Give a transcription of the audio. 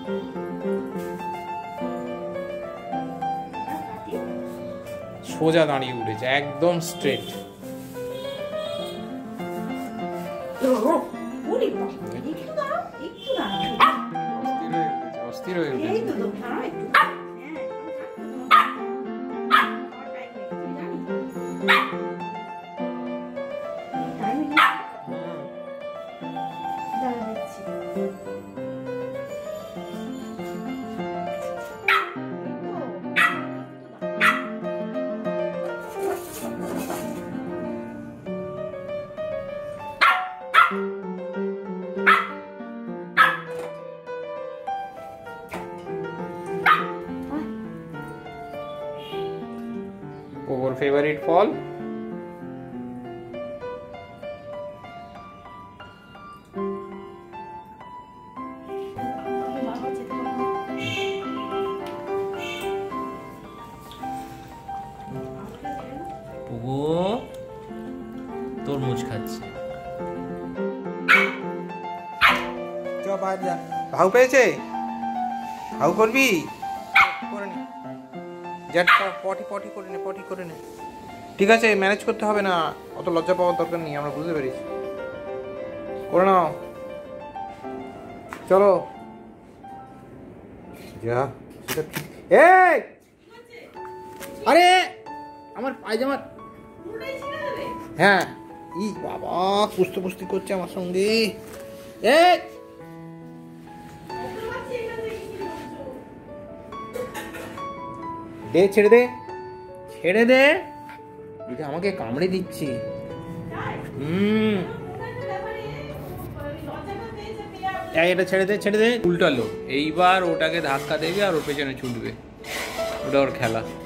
সোজা দাঁড়িয়ে উঠেছে, একদম স্ট্রেট। অস্থির হয়ে উঠেছে। Pogo's favorite fall? Pogo তরমুজ খাচ্ছে। চ বাইরে যা। ভাউ পেয়েছে? ভাউ করবি? করে নে। পটি করে নে, পটি করে নে। ঠিক আছে, ম্যানেজ করতে হবে না, অত লজ্জা পাওয়ার দরকার নেই, আমরা বুঝতে পেরেছি। করে নাও, চলো যা। এই আরে আমার পায়জামা, হ্যাঁ ই বাবা কুস্তি করছে আমার সঙ্গে। এই দে, ছেড়ে দে, ছেড়ে দে, এটা আমাকে কামড়ে দিচ্ছে। এটা ছেড়ে দে, ছেড়ে দে। উল্টালো, এইবার ওটাকে ধাক্কা দেবে আর ওর পেছনে ছুটবে, ওটা ওর খেলা।